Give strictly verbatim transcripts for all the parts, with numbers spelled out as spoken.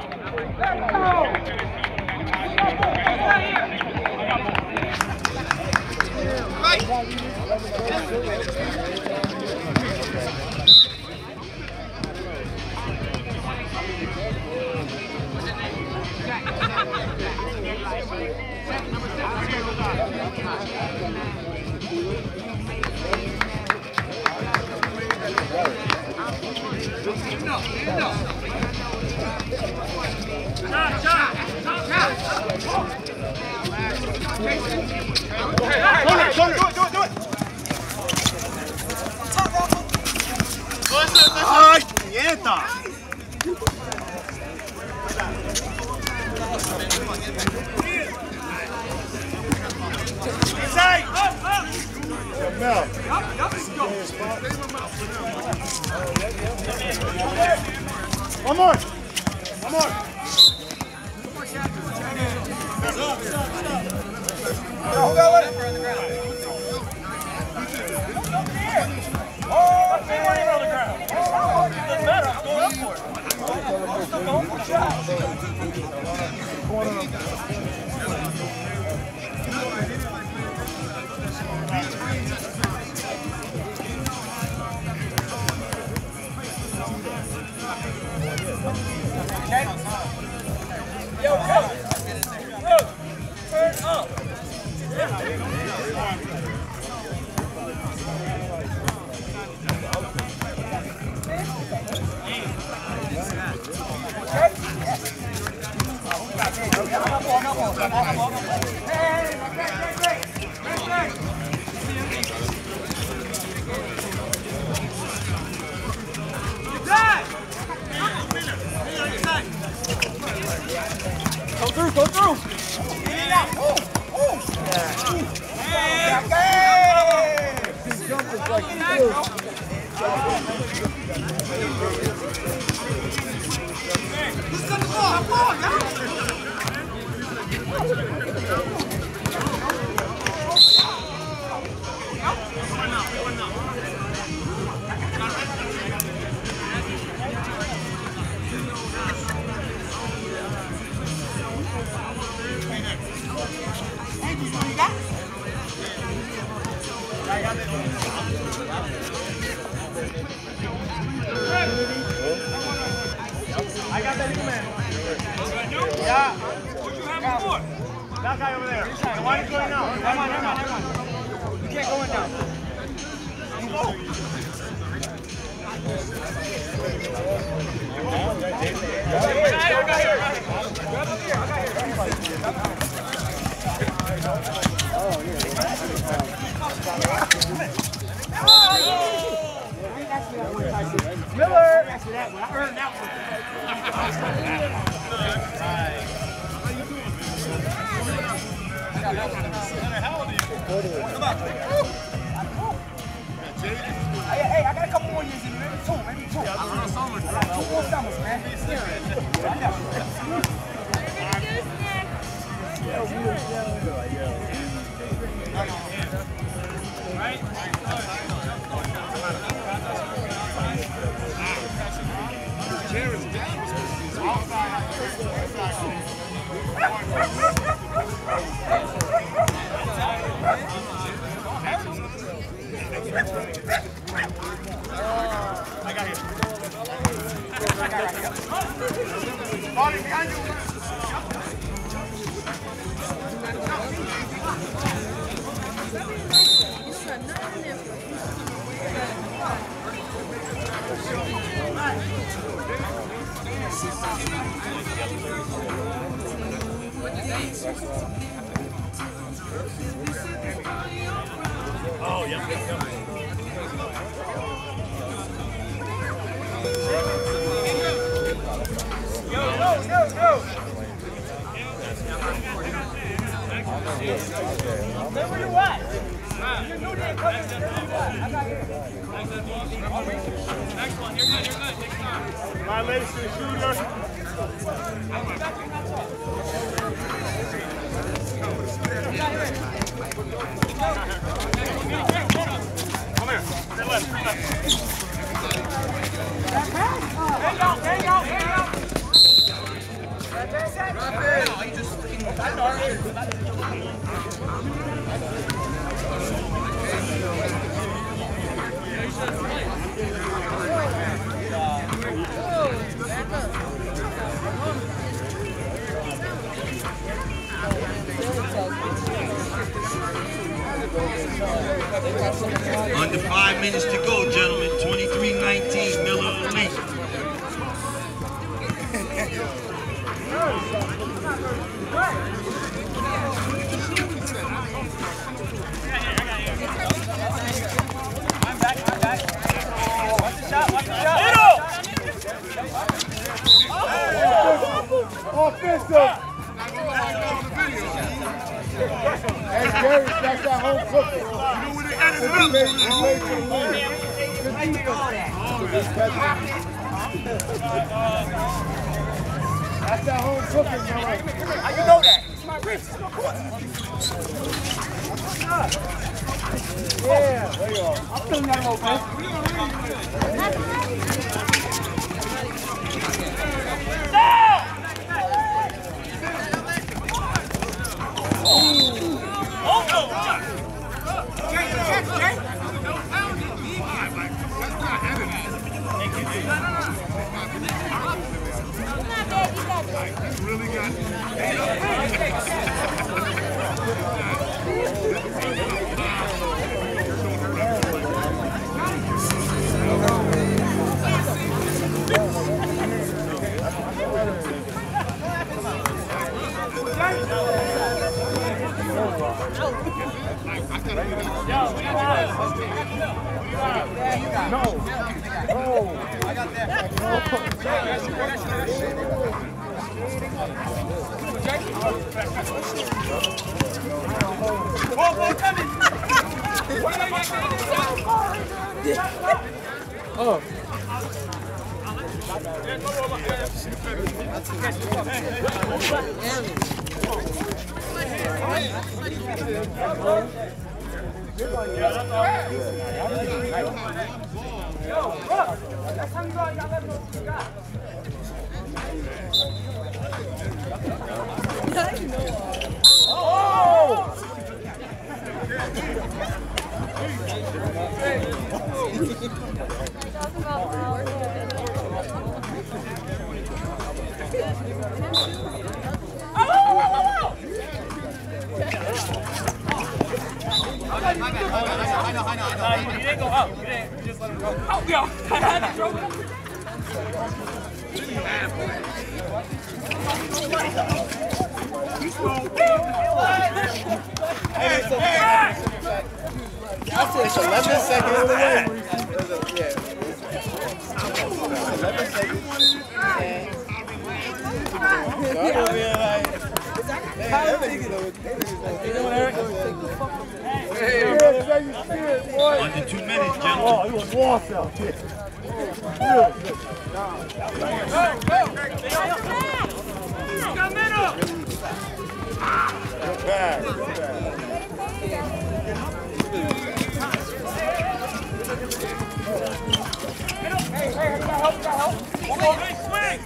¡Ay, quieta! Inside! Mel. One more. One more. Who got it? Oh, stay on the ground. Oh, it's better. I'm going up for it. I'm still going for the shot. Yo, go! Go! Turn up! Go through, go through! Ooh, ooh. Yeah. Hey. These jumpers like you do. Who's got the ball? Come on, y'all! I got that man. Yeah. What you have before? That guy over there. And why are you going now? Come on, come on, come on. You can't go in now. Go. I got here. Grab up here. I got here. Oh, yeah. Miller! I earned that one. How old are you? Come on. Hey, I got a couple more years in there. Maybe two, maybe two. I got two more summers, man. Right? I got him. Body behind you. Oh, yeah. Go, go, go, go! Stay where you at. You knew that coming. Stay where you at. I got here. Next one. You're good. You're good. Take time. My ladies to the shooter. Come here. Stay left. Stay left. Hang out. Hang out. Hang out. Under five minutes to go, gentlemen. twenty-three nineteen, Miller Elite. I'm back, I'm back. Watch the shot, watch the shot. Middle! Offensive! Hey, Gary, that's that home cooking. You know when they added it up. That's that home cooking, man. How you know that? It's my wrist, it's my court. Yeah, there you go. I'm feeling that low, man. No. No. I got that. Ball, ball coming. Oh. You didn't go out. You didn't. You just let him go. Oh, yo. I had to throw it. Hey, it's eleven seconds away. Yeah. eleven seconds. Under two minutes, gentlemen. Oh, he was lost out here. Got middle. Good bag. Good bag. Hey, hey, I got help, I got help. One more. Hey, swing.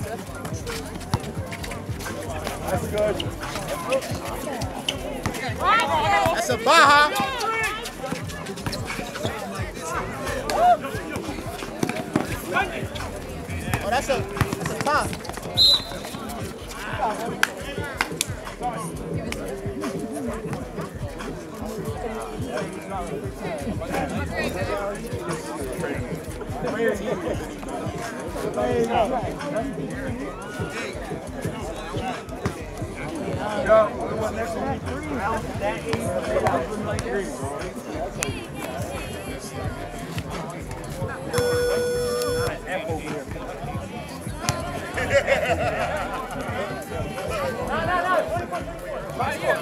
That's good. That's a Baja. Oh, that's a that's a top. Yo, what next one? That is like three, bro. No, no, no. Right here.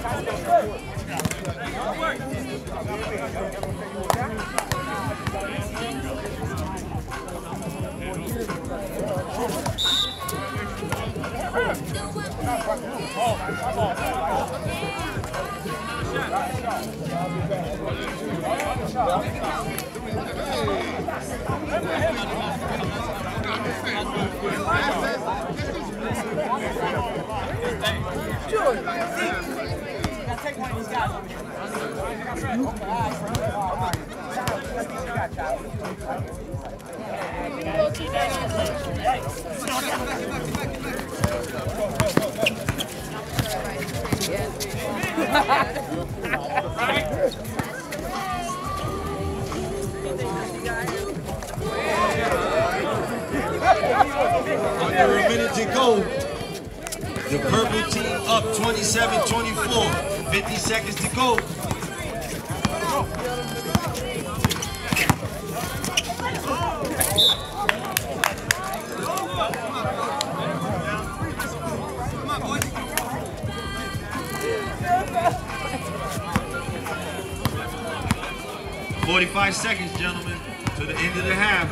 go. The purple team up twenty-seven twenty-four. fifty seconds to go. forty-five seconds, gentlemen, to the end of the half.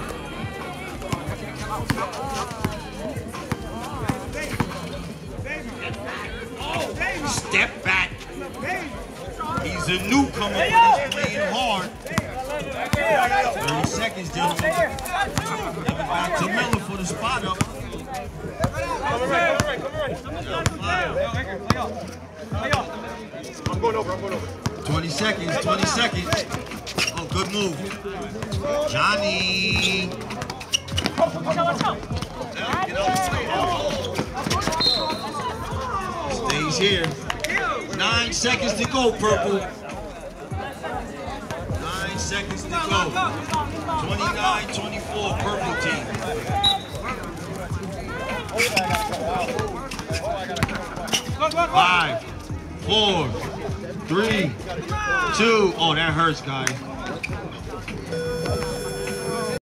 Step back. He's a newcomer, but he's playing hard. thirty seconds, gentlemen. Give it back to Miller for the spot up. I'm going over, I'm going over. twenty seconds, twenty seconds. Oh, good move. Johnny. Stays here. Nine seconds to go, purple. Nine seconds to go. twenty-nine twenty-four, purple team. Five, four, three, two. Oh, that hurts, guys.